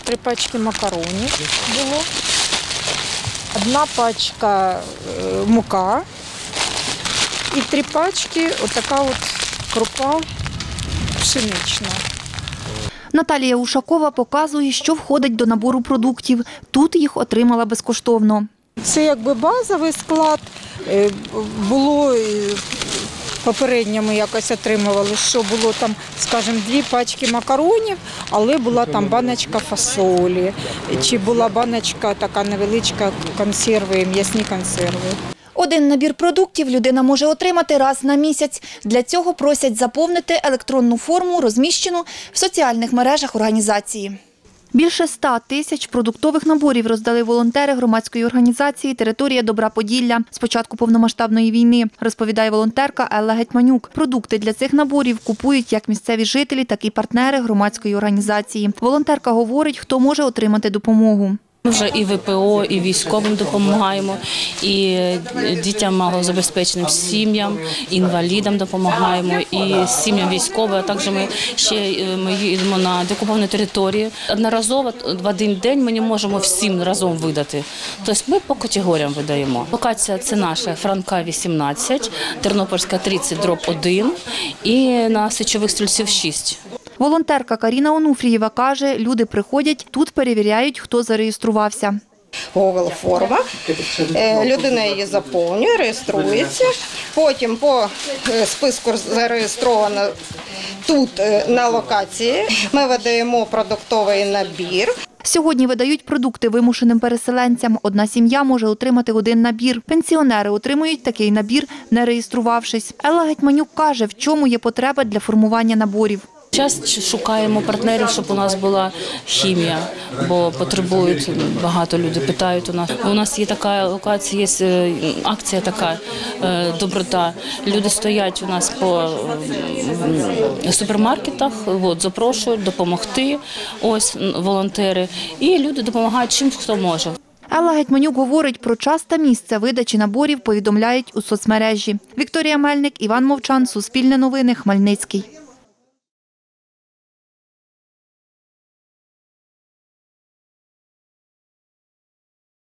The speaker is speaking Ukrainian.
3 пачки макаронів було, 1 пачка мука і 3 пачки отака от крупа пшенична. Наталія Ушакова показує, що входить до набору продуктів. Тут їх отримала безкоштовно. Це якби базовий склад. Було попередньо ми якось отримували, що було там, скажімо, 2 пачки макаронів, але була там баночка фасолі, чи була баночка така невеличка консерви, м'ясні консерви. Один набір продуктів людина може отримати раз на місяць. Для цього просять заповнити електронну форму, розміщену в соціальних мережах організації. Більше 100 тисяч продуктових наборів роздали волонтери громадської організації «Територія добра Поділля» з початку повномасштабної війни, розповідає волонтерка Елла Гетманюк. Продукти для цих наборів купують як місцеві жителі, так і партнери громадської організації. Волонтерка говорить, хто може отримати допомогу. Ми вже і ВПО, і військовим допомагаємо, і дітям малозабезпеченим сім'ям, інвалідам допомагаємо, і сім'ям військовим. А також ми їдемо на деокуповані території. Одноразово в один день ми не можемо всім разом видати. Тобто ми по категоріям видаємо. Локація – це наша Франка, 18, Тернопільська, 30/1 і на Січових Стрільців, 6. Волонтерка Каріна Онуфрієва каже, люди приходять, тут перевіряють, хто зареєструвався. Google форма, людина її заповнює, реєструється, потім по списку зареєстровано тут на локації, ми видаємо продуктовий набір. Сьогодні видають продукти вимушеним переселенцям. Одна сім'я може отримати 1 набір. Пенсіонери отримують такий набір, не реєструвавшись. Елла Гетманюк каже, в чому є потреба для формування наборів. Зараз шукаємо партнерів, щоб у нас була хімія, бо потребують, багато людей питають у нас. У нас є така локація, є акція така «Доброта». Люди стоять у нас по супермаркетах, запрошують допомогти, ось волонтери, і люди допомагають чим, хто може. Елла Гетманюк говорить про час та місце видачі наборів, повідомляють у соцмережі. Вікторія Мельник, Іван Мовчан, Суспільне новини, Хмельницький.